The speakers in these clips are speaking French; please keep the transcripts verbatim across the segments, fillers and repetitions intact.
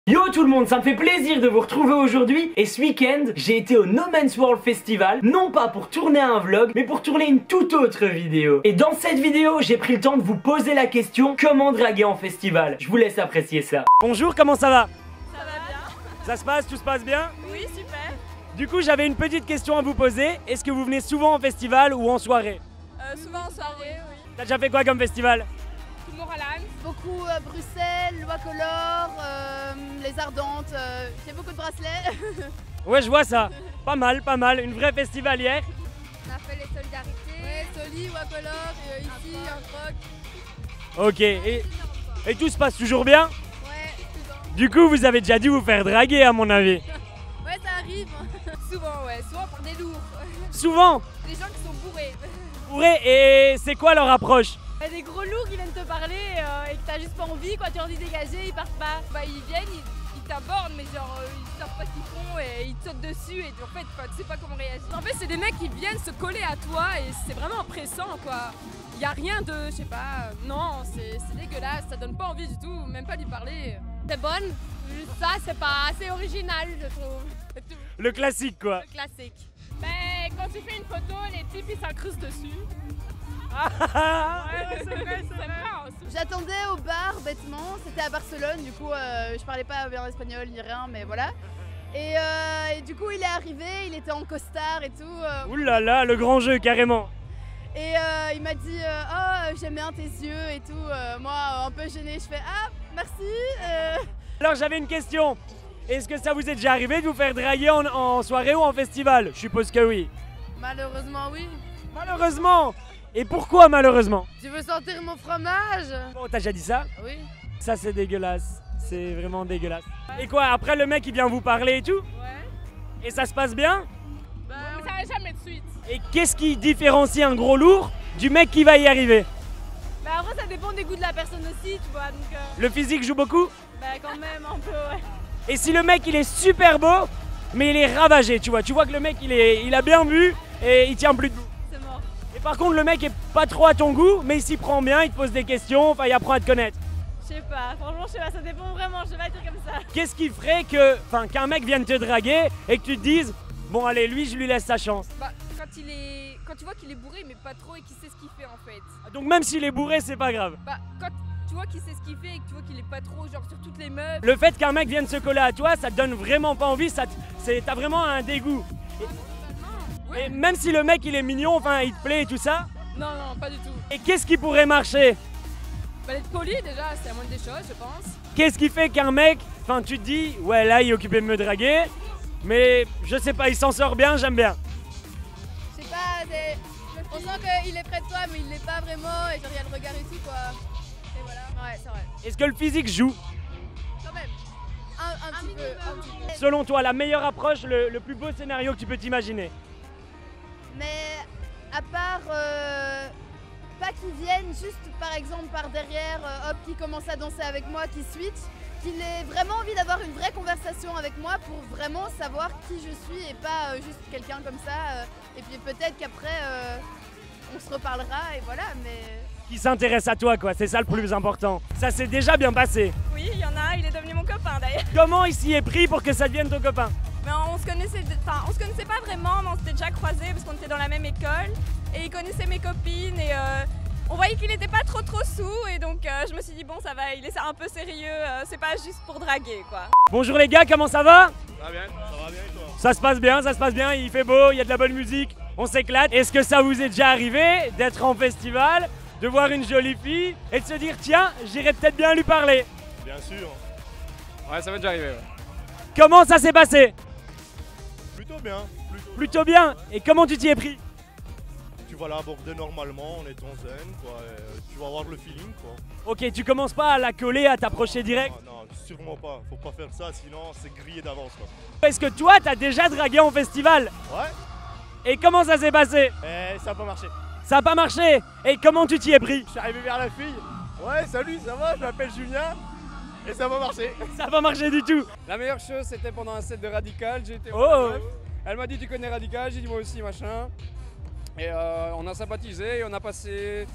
Yo tout le monde, ça me fait plaisir de vous retrouver aujourd'hui et ce week-end j'ai été au No Man's World Festival, non pas pour tourner un vlog mais pour tourner une toute autre vidéo. Et dans cette vidéo j'ai pris le temps de vous poser la question comment draguer en festival. Je vous laisse apprécier ça. Bonjour, comment ça va? Ça va bien. Ça se passe, tout se passe bien? Oui, super. Du coup j'avais une petite question à vous poser, est-ce que vous venez souvent en festival ou en soirée? Euh, souvent en soirée, oui. T'as déjà fait quoi comme festival? Tomorrowland. Beaucoup euh, Bruxelles, Loi Color, euh, les Ardentes, euh, j'ai beaucoup de bracelets. Ouais, je vois ça. Pas mal, pas mal, une vraie festivalière. On a fait les solidarités. Ouais, Soli, Loi Color, et, euh, ici, un troc. Ok, et, et tout se passe toujours bien? Ouais, souvent. Du coup vous avez déjà dû vous faire draguer à mon avis. Ouais, ça arrive. Souvent, ouais. Souvent par des lourds. Souvent. Des gens qui sont bourrés. Bourrés, et c'est quoi leur approche? Il y a des gros lourds qui viennent te parler euh, et que t'as juste pas envie, quoi, tu leur dis dégager, ils partent pas. Bah, ils viennent, ils, ils t'abordent, mais genre, euh, ils savent pas ce qu'ils font et ils te sautent dessus et en fait, tu sais pas comment réagir. En fait, c'est des mecs qui viennent se coller à toi et c'est vraiment oppressant, quoi. Y a rien de, je sais pas, euh, non, c'est dégueulasse, ça donne pas envie du tout, même pas lui parler. C'est bonne, juste ça, c'est pas assez original, je trouve. Le classique quoi. Le classique. Mais quand tu fais une photo, les types ils s'incrustent dessus. Ouais, c'est vrai, c'est vrai. J'attendais au bar bêtement, c'était à Barcelone, du coup euh, je parlais pas bien espagnol ni rien, mais voilà. Et, euh, et du coup il est arrivé, il était en costard et tout. Euh, Ouh là là, le grand jeu carrément. Et euh, il m'a dit euh, oh j'aime bien tes yeux et tout. Euh, moi un peu gênée, je fais ah merci. Euh... Alors j'avais une question. Est-ce que ça vous est déjà arrivé de vous faire draguer en, en soirée ou en festival? Je suppose que oui. Malheureusement oui. Malheureusement. Et pourquoi malheureusement? Tu veux sentir mon fromage? Bon, t'as déjà dit ça? Oui. Ça c'est dégueulasse. C'est vraiment dégueulasse. Et quoi, après le mec il vient vous parler et tout? Ouais. Et ça se passe bien? Bah, mais ça n'a jamais de suite. Et qu'est-ce qui différencie un gros lourd du mec qui va y arriver? Bah après ça dépend des goûts de la personne aussi, tu vois. Donc euh, Le physique joue beaucoup? bah quand même un peu ouais. Et si le mec il est super beau, mais il est ravagé, tu vois, tu vois que le mec il, est, il a bien bu et il tient plus debout. C'est mort. Et par contre le mec est pas trop à ton goût, mais il s'y prend bien, il te pose des questions, enfin il apprend à te connaître. Je sais pas, franchement je sais pas, ça dépend vraiment, je vais pas dire comme ça. Qu'est-ce qui ferait que, enfin qu'un mec vienne te draguer et que tu te dises, bon allez lui je lui laisse sa chance? Bah, quand il est, quand tu vois qu'il est bourré, mais pas trop et qu'il sait ce qu'il fait en fait. Donc même s'il est bourré c'est pas grave. Bah, quand tu vois qu'il sait ce qu'il fait et que tu vois qu'il est pas trop genre sur toutes les meufs. Le fait qu'un mec vienne se coller à toi, ça te donne vraiment pas envie, ça t'as vraiment un dégoût. Et, Ouais. et même si le mec il est mignon, enfin il te plaît et tout ça, Non, non, pas du tout. et qu'est-ce qui pourrait marcher? Bah, d'être poli déjà, c'est la moindre des choses, je pense. Qu'est-ce qui fait qu'un mec, enfin tu te dis, ouais là il est occupé de me draguer, mais je sais pas, il s'en sort bien, j'aime bien. Je sais pas, c'est- on sent qu'il est près de toi mais il l'est pas vraiment et genre il y a le regard et tout quoi. Et voilà. Ouais c'est vrai. Est-ce que le physique joue? Quand même. Un, un, petit, peu, un petit peu. Selon toi, la meilleure approche, le, le plus beau scénario que tu peux t'imaginer? Mais à part euh, pas qu'ils viennent juste par exemple par derrière, euh, hop, qui commence à danser avec moi, qui switch, qu'il ait vraiment envie d'avoir une vraie conversation avec moi pour vraiment savoir qui je suis et pas euh, juste quelqu'un comme ça. euh, et puis peut-être qu'après euh, on se reparlera et voilà, mais. Qui s'intéresse à toi, quoi, c'est ça le plus important. Ça s'est déjà bien passé. Oui, il y en a un, il est devenu mon copain d'ailleurs. Comment il s'y est pris pour que ça devienne ton copain? Mais on se connaissait, enfin, on se connaissait pas vraiment, mais on s'était déjà croisés parce qu'on était dans la même école. Et il connaissait mes copines et euh, on voyait qu'il était pas trop trop sous et donc euh, je me suis dit bon ça va, il est un peu sérieux, euh, c'est pas juste pour draguer quoi. Bonjour les gars, comment ça va? Ça va bien, ça va bien et toi? Ça se passe bien, ça se passe bien, il fait beau, il y a de la bonne musique, on s'éclate. Est-ce que ça vous est déjà arrivé d'être en festival, de voir une jolie fille et de se dire tiens, j'irai peut-être bien lui parler? Bien sûr. Ouais, ça m'est déjà arrivé. Ouais. Comment ça s'est passé? Plutôt bien, plutôt. Plutôt bien. Et comment tu t'y es pris? Tu vas l'aborder normalement en étant zen, quoi. Et tu vas avoir le feeling, quoi. Ok, tu commences pas à la coller, à t'approcher direct. Ah, non, sûrement pas. Faut pas faire ça, sinon c'est grillé d'avance, quoi. Est-ce que toi, t'as déjà dragué en festival? Ouais. Et comment ça s'est passé? Eh, ça a pas marché. Ça a pas marché. Et comment tu t'y es pris? Je suis arrivé vers la fille. Ouais, salut, ça va? Je m'appelle Julien. Et ça va marcher. Ça a pas marché du tout. La meilleure chose, c'était pendant un set de Radical. J'ai été Oh. voir la meuf. Elle m'a dit tu connais Radical, j'ai dit moi aussi machin. Et euh, on a sympathisé et on a passé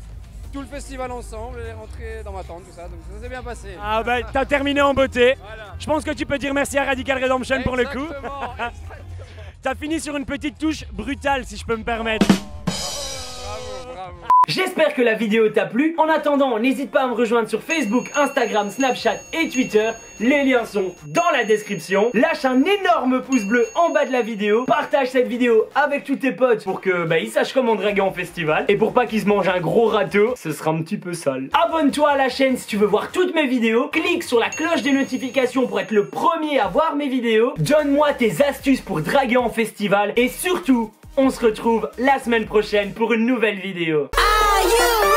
tout le festival ensemble, elle est rentrée dans ma tente, tout ça, donc ça s'est bien passé. Ah bah t'as terminé en beauté. Voilà. Je pense que tu peux dire merci à Radical Redemption pour le coup. Exactement, exactement. T'as fini sur une petite touche brutale si je peux me permettre. Bravo, bravo. J'espère que la vidéo t'a plu. En attendant, n'hésite pas à me rejoindre sur Facebook, Instagram, Snapchat et Twitter. Les liens sont dans la description. Lâche un énorme pouce bleu en bas de la vidéo. Partage cette vidéo avec tous tes potes pour que bah, ils sachent comment draguer en festival. Et pour pas qu'ils se mangent un gros râteau, ce sera un petit peu sale. Abonne-toi à la chaîne si tu veux voir toutes mes vidéos. Clique sur la cloche des notifications pour être le premier à voir mes vidéos. Donne-moi tes astuces pour draguer en festival. Et surtout, on se retrouve la semaine prochaine pour une nouvelle vidéo. Are you